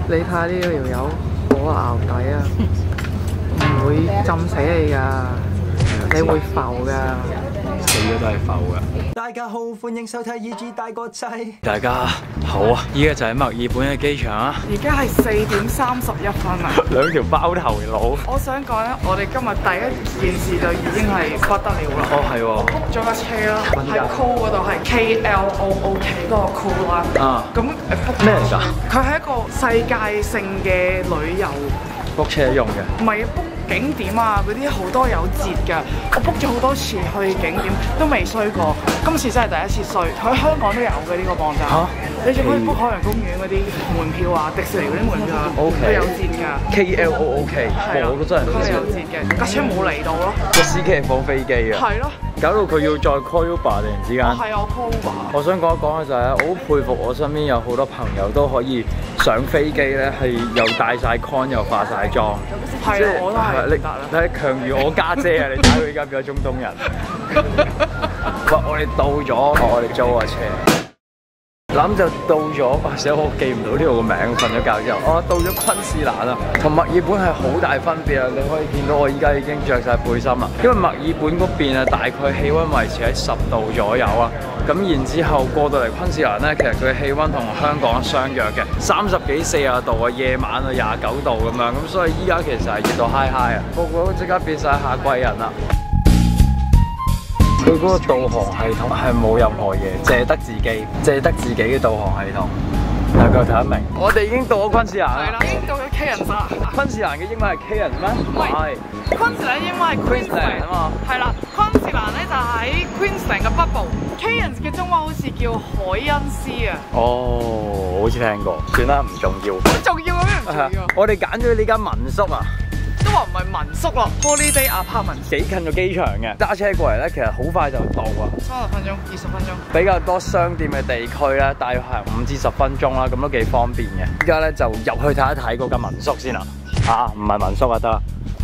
你睇下呢條友好淆底啊，唔會浸死你㗎，你會浮㗎。 死咗都係浮㗎。 大家好，歡迎收睇《EG 大個仔》。 大家好啊！依家就喺墨爾本嘅機場啊。 而家係4:31啊！ 兩條包頭佬。 我想講咧，我哋今日第一件事就已經係不得了啦。 哦，係喎。 book 咗架車啦，喺 Cool 嗰度係 KLOOK 嗰個 Cool 啦。 啊。 咁咩嚟㗎？ 佢係一個世界性嘅旅遊。 book 車用嘅。 唔係 book 景點啊，嗰啲好多有折㗎。我 book 咗好多次去景點都未衰過，今次真係第一次衰。佢香港都有嘅呢個網站。嚇！你仲可以 book 海洋公園嗰啲門票啊，迪士尼嗰啲門票啊，佢有折㗎。 KLOOK，我都真係唔知。 佢係有折嘅，架車冇嚟到咯。 個司機係放飛機啊。係咯。搞到佢要再 call Uber 突然之間。 係我 call Uber。我想講一講嘅就係，我好佩服我身邊有好多朋友都可以上飛機咧，係又帶晒 con 又化晒妝。 係啊，我都係得啦。 你係強如我家姐啊！你睇佢而家變咗中東人。喂，我哋到咗，我哋租個車。諗就到咗，死我記唔到呢度個名，瞓咗覺之後，到咗昆士蘭啦，同墨爾本係好大分別啊！你可以見到我依家已經着晒背心啦，因為墨爾本嗰邊啊，大概氣温維持喺10度左右啊，咁然之後過到嚟昆士蘭咧，其實佢氣温同香港相若嘅，30幾40度啊，夜晚啊29度咁樣，咁所以依家其實係熱到嗨嗨啊，個個都即刻變晒夏季人啦。佢嗰個導航系統係冇任何嘢，借得自己嘅導航系統。大家睇得明？我哋已經到咗昆士蘭啦。係啦，已經到咗 Cairns啦。昆士蘭嘅英文係 Cairns 咩？唔係， 昆士蘭英文係 Queensland 啊嘛。係啦， 昆士蘭咧就喺 Queensland 嘅北部。Cairns 嘅中文好似叫海恩斯啊。 哦，好似聽過。算啦，唔重要。 好重要嘅咩？唔重要。 我哋揀咗呢間民宿啊。 都話唔係民宿咯 ，Holiday Apartment。幾近咗機場嘅，揸車過嚟咧，其實好快就到啊。 30分鐘、20分鐘。比較多商店嘅地區咧，大約係5至10分鐘啦，咁都幾方便嘅。依家咧就入去睇一睇嗰間民宿先啦。唔係民宿啊，得啦。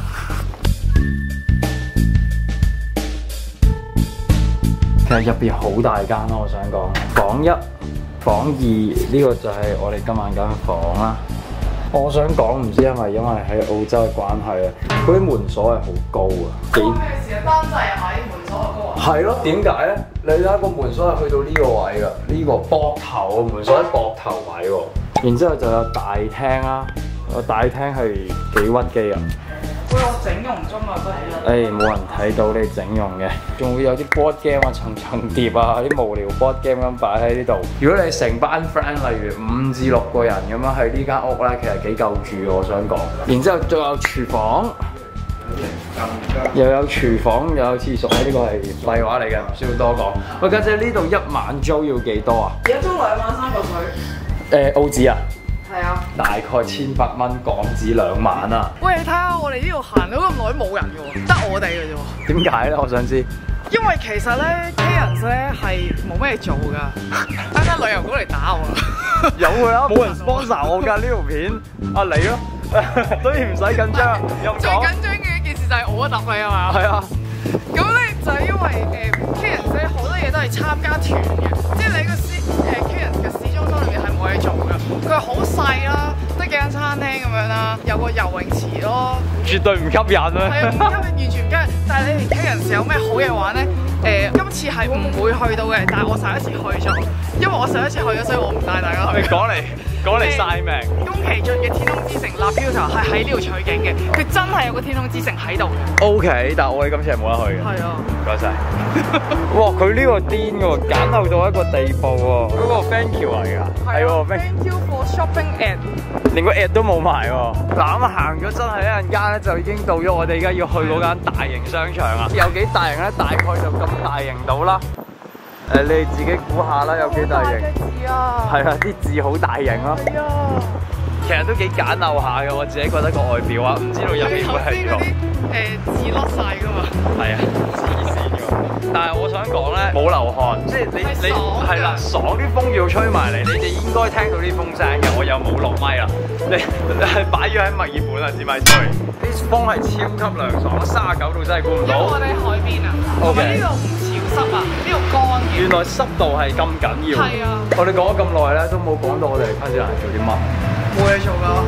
其實入邊好大間咯，我想講。房1、房2呢個就係我哋今晚間房啦。我想講唔知係咪因為喺澳洲嘅關係啊，嗰啲門鎖係好高啊。 關咩事啊？單掣係咪門鎖高啊？係咯， 點解咧？你睇下個門鎖係去到呢個位㗎，呢個膊頭啊，門鎖喺膊頭位喎。然之後就有大廳啦，個大廳係幾屈機啊！ 喂，我整容中啊，不如。 冇人睇到你整容嘅，仲會有啲 board game 啊、層疊啊、啲無聊 board game 咁擺喺呢度。如果你成班 friend，例如5至6個人咁樣喺呢間屋咧，其實幾夠住嘅，我想講。然之後仲有廚房，又有廚房，又有廁所。呢個係廢話嚟嘅，唔需要多講。喂，家姐，呢度1晚租要幾多啊？ 而家租2晚3個水。 澳紙啊？ 係啊， 大概1800蚊港紙2晚啊！ 喂，你睇下我哋呢度行咗咁耐冇人嘅喎，得我哋嘅啫喎。點解咧？我想知。 因為其實咧 Cairns 咧係冇咩做㗎，單單旅遊局嚟打我啦。 有㗎啦，冇人 sponsor 我㗎呢條片，你咯，所以唔使緊張。 最緊張嘅一件事就係我答你啊嘛。係啊。咁咧就係因為Cairns 咧好多嘢都係參加團嘅，即係你個Cairns 嘅市中心裏面係冇嘢做㗎。佢係好細啦，得幾間餐廳咁樣啦，有個游泳池咯。絕對唔吸引啊！係啊，唔吸引，完全唔吸引。但係你哋 Cairns 有咩好嘢玩咧？今次係唔會去到嘅，但係我上一次去咗，因為我上一次去咗，所以我唔帶大家去。你講嚟晒命！宮崎駿嘅《天空之城》立標頭係喺呢度取景嘅，佢真係有個天空之城喺度嘅。OK， 但係我哋今次係冇得去嘅。係啊，唔該晒。哇！佢呢個癲嘅喎，簡陋到一個地步喎。嗰個 thank you 嚟㗎。係喎 ，thank you for shopping at。連個 at 都冇埋喎。嗱咁行咗真係一陣間咧，就已經到咗我哋而家要去嗰間大型商場啦。有幾大型咧？大概就咁大型到啦。你哋自己估下啦，有幾大型？係啊，啲字好大型咯。係啊，其實都幾簡陋下嘅，我自己覺得個外表啊，唔知道入邊會係點。字甩晒㗎嘛。係啊，黐線㗎。但係我想講咧，冇流汗，即係你係啦，爽，啲風要吹埋嚟，你哋應該聽到啲風聲嘅。我又冇落咪啦，你係擺咗喺墨爾本啊，支咪吹。啲風係超級涼爽，39度真係估唔到。因為我哋喺海邊啊，同埋呢度唔潮濕啊，呢度乾嘅。原來濕度係咁緊要。係啊。我哋講咗咁耐咧，都冇講到我哋嚟昆士蘭做啲乜。冇嘢做㗎，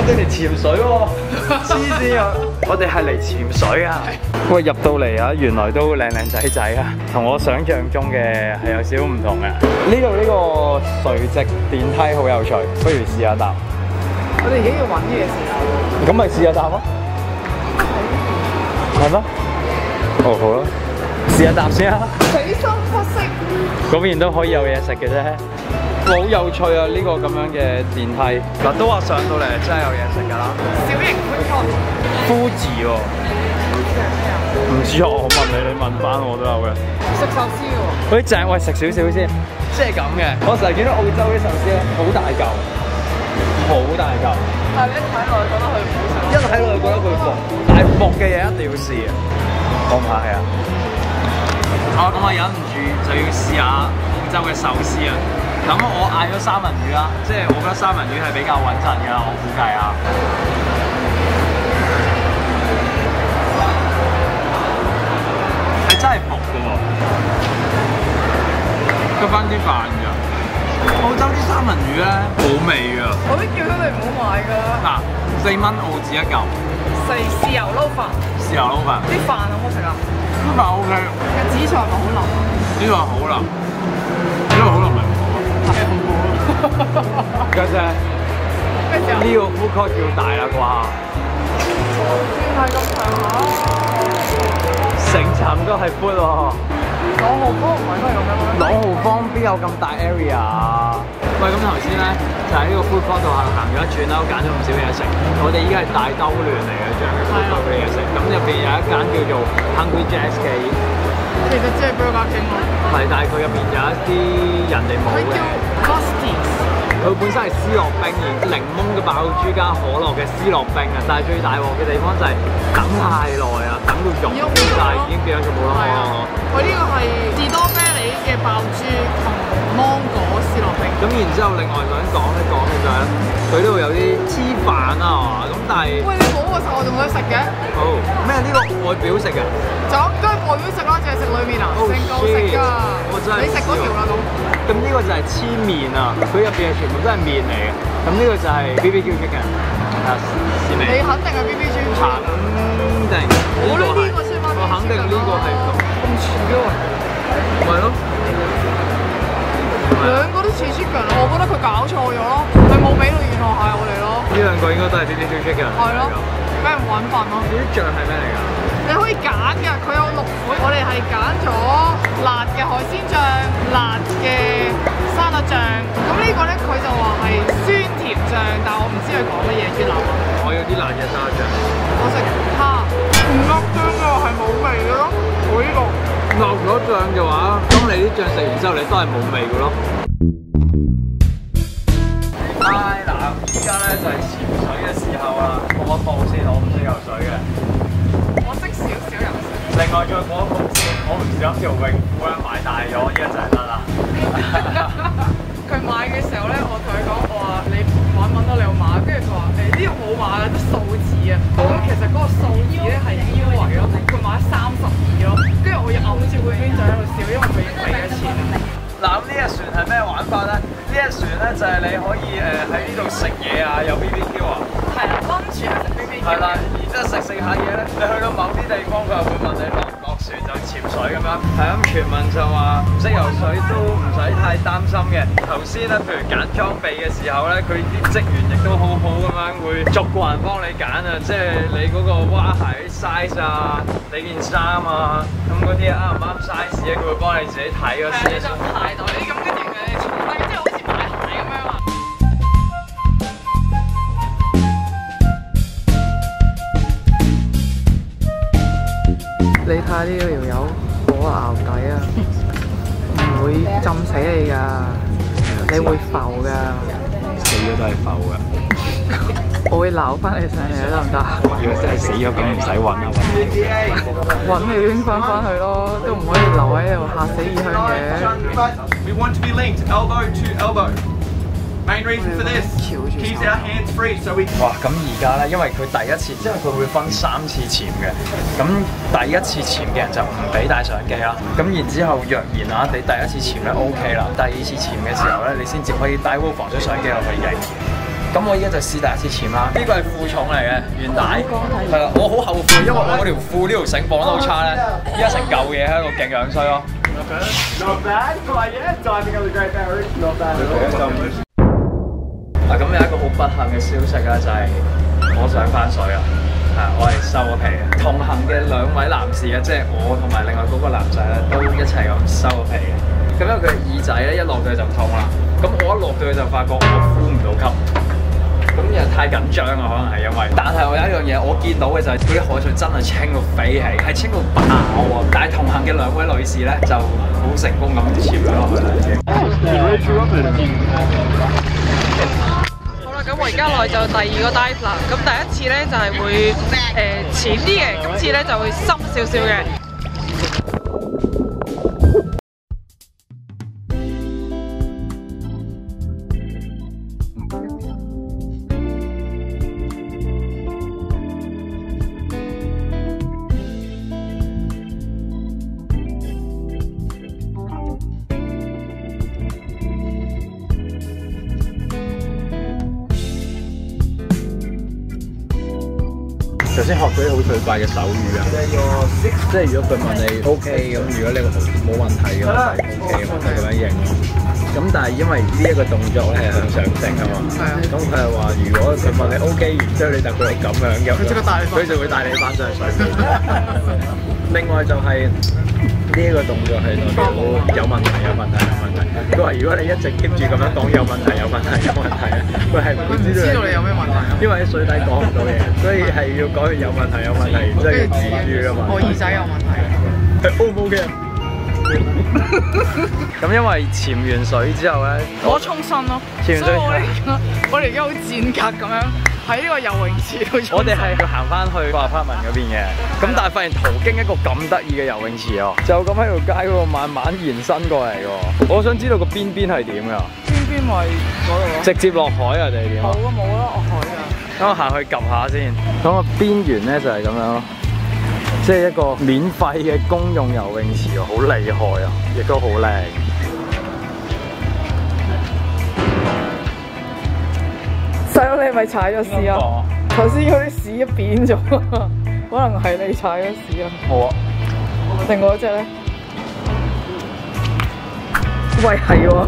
哋嚟潛水喎，黐線啊！我哋係嚟潛水啊！喂，入到嚟啊，原來都靚靚仔仔啊，同我想象中嘅係有少少唔同嘅。呢度呢個垂直電梯好有趣，不如試下搭。 我哋而家要揾嘢時候， 咁咪試下搭咯，係咩？哦，好啦，試下搭先啊！ 死心不息。 嗰邊都可以有嘢食嘅啫。好有趣啊！呢個咁樣嘅電梯，嗱都話上到嚟真係有嘢食㗎啦。 小型寬闊。 夫字喎，唔知啊，我問你，你問翻我都有嘅。 食壽司嘅喎。 嗰啲正，喂食少少先，即係咁嘅。我成日見到澳洲啲壽司咧，好大嚿，好大嚿。 但係你一睇落去覺得佢唔好食。 一睇落去覺得佢薄，但係薄嘅嘢一定要試啊！講唔下係啊？咁我忍唔住就要試下澳洲嘅壽司啊！咁我嗌咗三文魚啦，即係我覺得三文魚係比較穩陣㗎，我估計啊。係真係薄㗎喎，得翻啲飯㗎。澳洲啲三文魚咧冇味㗎。 我都叫咗你唔好買㗎啦。 嗱，4蚊澳紙一嚿。 豉油撈飯。 豉油撈飯。啲飯好唔好食啊？ 啲飯 OK。 嘅紫菜係咪好腍？ 呢個好腍，呢個好腍咪唔好咯。 係好好咯。 家姐，呢個 food court 叫大啦啩？ 算係咁上下。 成層都係 food 喎。 朗豪坊唔係都係咁樣咩？ 朗豪坊邊有咁大 area 啊？喂，咁頭先咧就喺呢個 food court 度行咗一轉啦，揀咗唔少嘢食。我哋依家係大兜亂嚟嘅，將啲 food court 嘅嘢食。咁入邊有一間叫做 Hungry Jack's 嘅。 其實即係 Burger King 咯。係， 但係佢入邊有一啲人哋冇嘅。佢叫 Musties。佢本身係思樂冰，檸檬嘅爆珠加可樂嘅思樂冰啊！但係最大鑊嘅地方就係等太耐啊，等到溶晒已經變咗做冇得開咯。 佢呢個係士多啤梨嘅爆珠同芒果思樂冰。咁然之後，另外想講嘅就係佢呢度有啲黐飯啊，咁但係喂，你冇個時候我仲想食嘅。 好咩？呢個外表食嘅？ 就咁外表食啦，淨係食裏面啊？成嚿食㗎。 我真係你食嗰條啦咁。 咁呢個就係黐麵啊，佢入邊係全部都係麵嚟嘅。咁呢個就係 BBQ chicken，試味。 你肯定係 BBQ chicken。 肯定。我呢個先我肯定呢個係咁似嘅喎。咪咯。 兩個都似 chicken，我覺得佢搞錯咗咯，佢冇俾到原來係我哋咯。 呢兩個應該都係 BBQ chicken。 係咯，俾人揾笨咯。 呢啲醬係咩嚟㗎？ 你可以揀㗎，佢有6款，我哋係揀咗辣嘅海鮮醬、辣嘅沙律醬。咁呢個咧佢就話係酸甜醬，但係我唔知佢講乜嘢，越南文。 我要啲辣嘅沙律醬。 我食蝦，唔辣醬嘅係冇味嘅咯。我呢個落咗醬嘅話，當你啲醬食完之後，你都係冇味嘅咯。嗱，依家咧就係潛水嘅時候啦，過一步先，我唔識游水嘅。 我識少少游水。 另外再過一步先，我唔小心條泳褲咧買大咗，依家就係得啦。 佢買嘅時候咧，我同佢講，我話你揾到你有碼，跟住佢話呢度冇碼嘅，得數字啊。咁其實嗰個數字咧係腰圍咯，佢買32咯，跟住我要揞住個邊就喺度笑，因為佢已經俾咗錢。 嗱，咁呢隻船係咩玩法咧？呢隻船咧就係你可以喺呢度食嘢啊，有 BBQ 啊。 係啦，溫泉係食 BBQ。係啦，然之後食下嘢咧，你去到某啲地方，佢又會問你落船就潛水咁樣。係咁，傳聞就話唔識游水都唔使太擔心嘅。頭先咧，譬如揀裝備嘅時候咧，佢啲職員亦都好好咁樣會逐個人幫你揀啊，即係你嗰個蛙鞋 size 啊，你件衫啊，咁嗰啲啱唔啱 size 咧，佢會幫你自己睇嗰啲。 係，就鞋袋咁跟住佢坐低，即係好似買鞋咁樣啊。你睇下呢條友嗰個牛底啊，唔會浸死你㗎，你會浮㗎。 死咗都係浮㗎。 我會撈翻你上嚟得唔得？ 如果真係死咗，咁唔使揾啦， 揾你拎翻去咯，都唔可以留喺度嚇死異鄉嘅。 We want to be linked elbow to elbow. Main reason for this keeps our hands free, so we. 哇！咁而家咧，因為佢第一次，因為佢會分3次潛嘅，咁第一次潛嘅人就唔俾帶相機啦。咁然之後，若然啊，你第一次潛咧 OK 啦，第二次潛嘅時候咧，你先至可以帶部防水相機落去影。 咁我依家就試第一次潛啦。呢個係負重嚟嘅，軟帶。係啦，我好後悔，因為我條褲呢條繩綁得好差咧，依家成嚿嘢喺度勁樣衰咯。嗱，咁有一個好不幸嘅消息啦，就係我想翻水啊！我係收咗皮嘅。同行嘅2位男士啊，即係我同埋另外嗰個男仔咧，都一齊咁收咗皮嘅。咁因為佢嘅耳仔咧一落到去就痛啦。咁我一落到去就發覺我呼唔到吸。咁又太緊張啊，可能係因為。但係我有一樣嘢，我見到嘅就係嗰啲海水真係清到飛起，係清到爆啊！但係同行嘅2位女士咧，就好成功咁潛咗落去啦已經。 咁我而家來就第2個 dive 啦，咁第一次咧就係會淺啲嘅，今次咧就會深少少嘅。 頭先學到啲好最快嘅手語啊！即係如果佢問你 OK 咁，如果你冇問題嘅話就 OK 咁樣應咯。咁但係因為呢一個動作咧係向上升啊嘛，咁佢係話如果佢問你 OK，然之後你就佢咁樣嘅，佢就會帶你翻上水。另外就係呢一個動作係代表有問題。佢話如果你一直 keep 住咁樣講有問題，佢係唔會知道你有咩問題。 因為喺水底講唔到嘢，所以係要講有問題，然之後要自住噶嘛。 我耳仔有問題。 係 O 唔 OK 啊？咁因為潛完水之後咧， 我沖身咯，所以我哋而家好賤格咁樣喺呢個游泳池度。 我哋係要行翻去個 apartment 嗰邊嘅，咁但係發現途經一個咁得意嘅游泳池哦，就咁喺條街嗰度慢慢延伸過嚟嘅。我想知道個邊係點㗎？ 邊咪嗰度咯？ 直接落海啊定係點啊？ 冇啦，落海啊！ 等我行去 𥄫 下先。咁個邊緣咧就係咁樣咯。即係一個免費嘅公用游泳池喎，好厲害啊，亦都好靚。 細佬，你係咪踩咗屎啊？頭先嗰啲屎扁咗，可能係你踩咗屎啊。 好啊。 另外嗰隻咧？喂，係喎。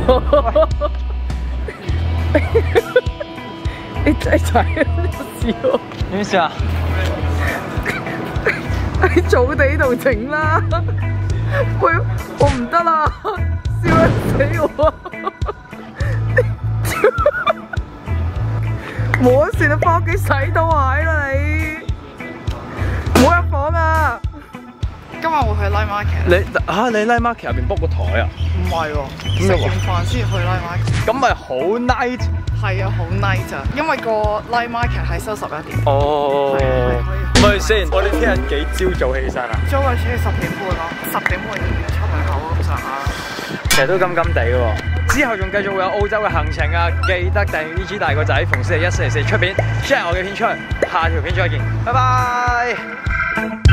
你真係踩咗屎喎。 點事啊？ 喺草地度整啦！喂，我唔得啦，笑死我！冇得算啦，翻屋企洗到蟹啦你！唔好入房啊！今日我去 Night Market。 你 Night Market 入邊 book 個台啊？ 唔係喎，食完飯先去 Night Market。咁咪好 night？係啊，好 night 啊，因為個 Night Market 係收11點。 哦。唔係先，我哋聽日幾朝早起身啊？ 早嘅似10點半咯，10點半出門口咁上下。 其實都金金地喎。之後仲繼續會有澳洲嘅行程啊！記得訂閱 EG 大個仔，逢星期1、4出片 share 我嘅片出去。下條片再見，拜拜。